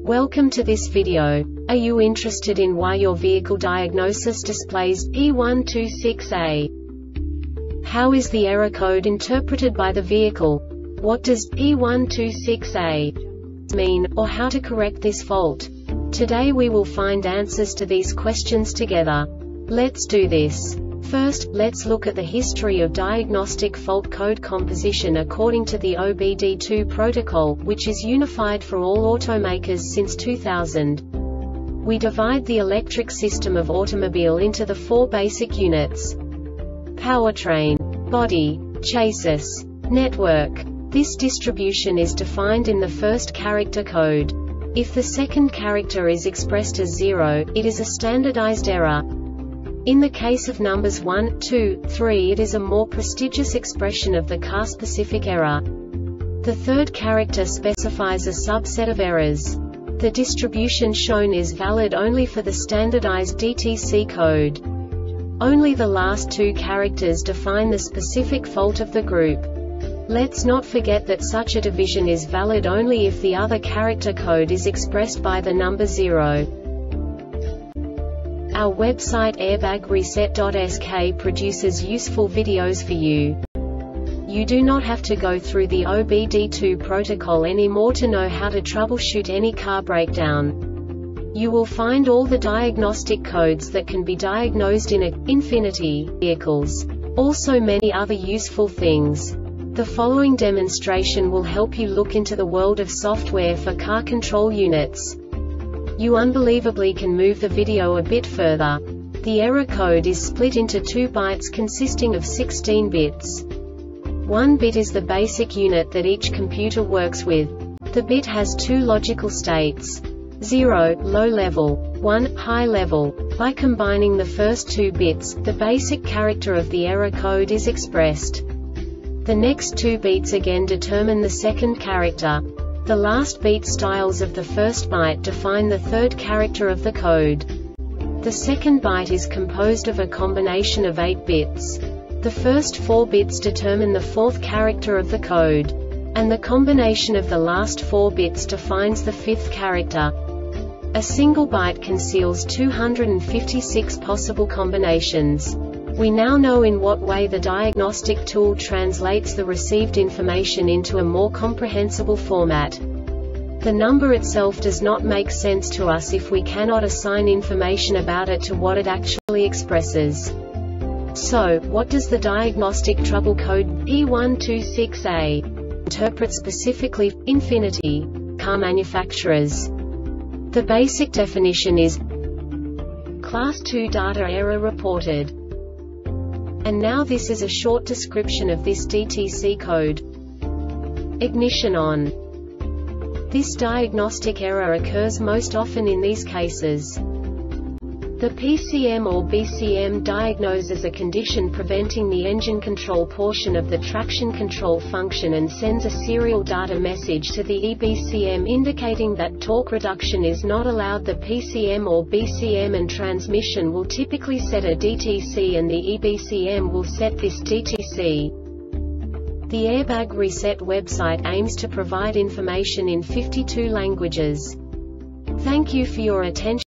Welcome to this video. Are you interested in why your vehicle diagnosis displays E126A? How is the error code interpreted by the vehicle? What does E126A mean, or how to correct this fault? Today we will find answers to these questions together. Let's do this. First, let's look at the history of diagnostic fault code composition according to the OBD2 protocol, which is unified for all automakers since 2000. We divide the electric system of automobile into the four basic units: powertrain, body, chassis, network. This distribution is defined in the first character code. If the second character is expressed as 0, it is a standardized error. In the case of numbers 1, 2, 3, it is a more prestigious expression of the car-specific error. The third character specifies a subset of errors. The distribution shown is valid only for the standardized DTC code. Only the last two characters define the specific fault of the group. Let's not forget that such a division is valid only if the other character code is expressed by the number 0. Our website airbagreset.sk produces useful videos for you. You do not have to go through the OBD2 protocol anymore to know how to troubleshoot any car breakdown. You will find all the diagnostic codes that can be diagnosed in Infiniti vehicles. Also many other useful things. The following demonstration will help you look into the world of software for car control units. You unbelievably can move the video a bit further. The error code is split into 2 bytes consisting of 16 bits. 1 bit is the basic unit that each computer works with. The bit has 2 logical states: 0, low level, 1, high level. By combining the first 2 bits, the basic character of the error code is expressed. The next 2 beats again determine the second character. The last beat styles of the first byte define the third character of the code. The second byte is composed of a combination of 8 bits. The first 4 bits determine the fourth character of the code. And the combination of the last 4 bits defines the fifth character. A single byte conceals 256 possible combinations. We now know in what way the diagnostic tool translates the received information into a more comprehensible format. The number itself does not make sense to us if we cannot assign information about it to what it actually expresses. So, what does the diagnostic trouble code E126A interpret specifically for Infiniti car manufacturers? The basic definition is Class 2 data error reported. And now this is a short description of this DTC code. Ignition on. This diagnostic error occurs most often in these cases. The PCM or BCM diagnoses a condition preventing the engine control portion of the traction control function and sends a serial data message to the EBCM indicating that torque reduction is not allowed. The PCM or BCM and transmission will typically set a DTC and the EBCM will set this DTC. The Airbag Reset website aims to provide information in 52 languages. Thank you for your attention.